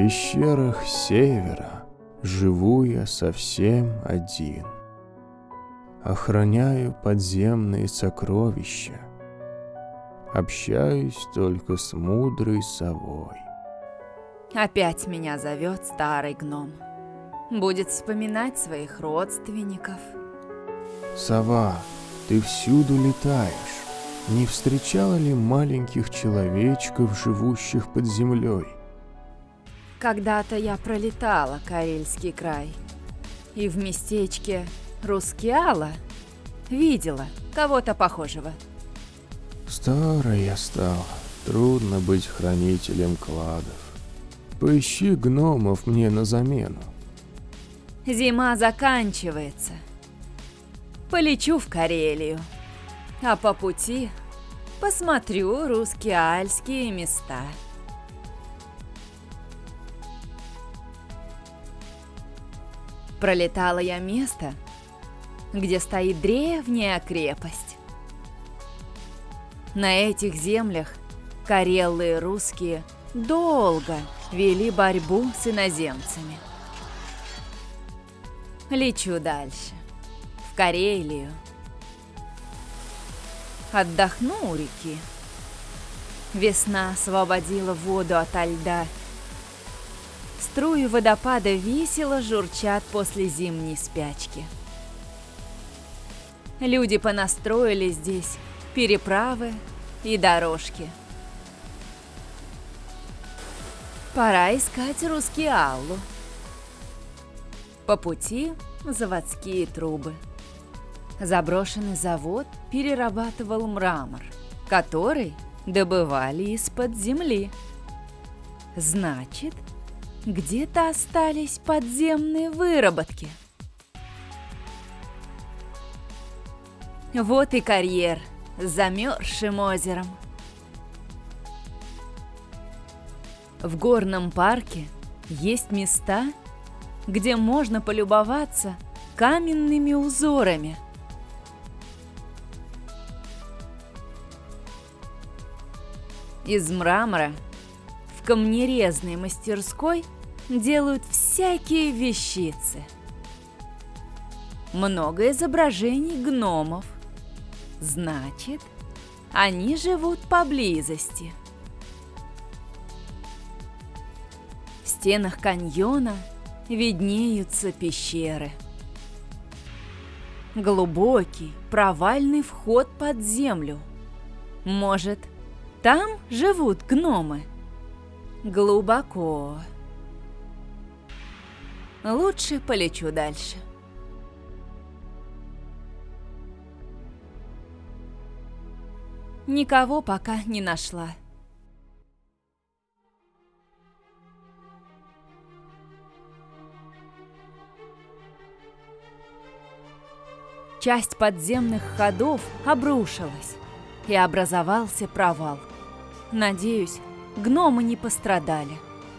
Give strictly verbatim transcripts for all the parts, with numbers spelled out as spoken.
пещерах севера живу я совсем один. Охраняю подземные сокровища. Общаюсь только с мудрой совой. Опять меня зовет старый гном. Будет вспоминать своих родственников. Сова, ты всюду летаешь. Не встречала ли маленьких человечков, живущих под землей? Когда-то я пролетала Карельский край. И в местечке Рускеала видела кого-то похожего. Старая я стала, трудно быть хранителем кладов. Поищи гномов мне на замену. Зима заканчивается. Полечу в Карелию, а по пути посмотрю рускеальские места. Пролетала я место, где стоит древняя крепость. На этих землях карелы и русские долго вели борьбу с иноземцами. Лечу дальше, в Карелию. Отдохну у реки. Весна освободила воду ото льда. Струи водопада весело журчат после зимней спячки. Люди понастроили здесь переправы и дорожки. Пора искать Рускеаллу. По пути заводские трубы. Заброшенный завод перерабатывал мрамор, который добывали из-под земли. Значит, где-то остались подземные выработки. Вот и карьер с замерзшим озером. В горном парке есть места, где можно полюбоваться каменными узорами. Из мрамора в камнерезной мастерской делают всякие вещицы. Много изображений гномов. Значит, они живут поблизости. В стенах каньона виднеются пещеры. Глубокий провальный вход под землю. Может, там живут гномы? Глубоко. Лучше полечу дальше. Никого пока не нашла. Часть подземных ходов обрушилась, и образовался провал. Надеюсь, гномы не пострадали.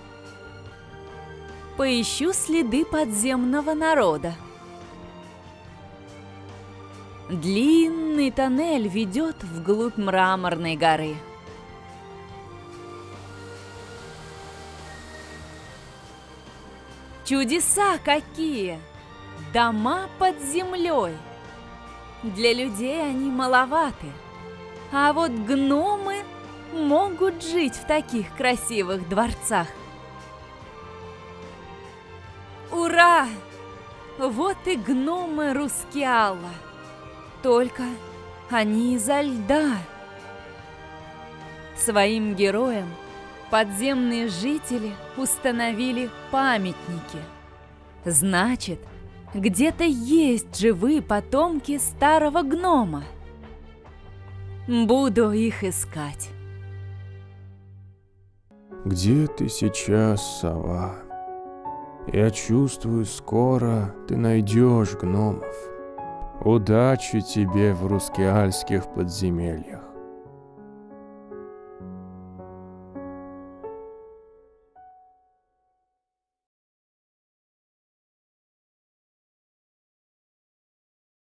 Поищу следы подземного народа. Длинный тоннель ведет вглубь мраморной горы. Чудеса какие! Дома под землей. Для людей они маловаты, а вот гномы могут жить в таких красивых дворцах. Ура! Вот и гномы Рускеалла. Только они изо льда. Своим героям подземные жители установили памятники. Значит, где-то есть живые потомки старого гнома. Буду их искать. Где ты сейчас, сова? Я чувствую, скоро ты найдешь гномов. Удачи тебе в рускеальских подземельях.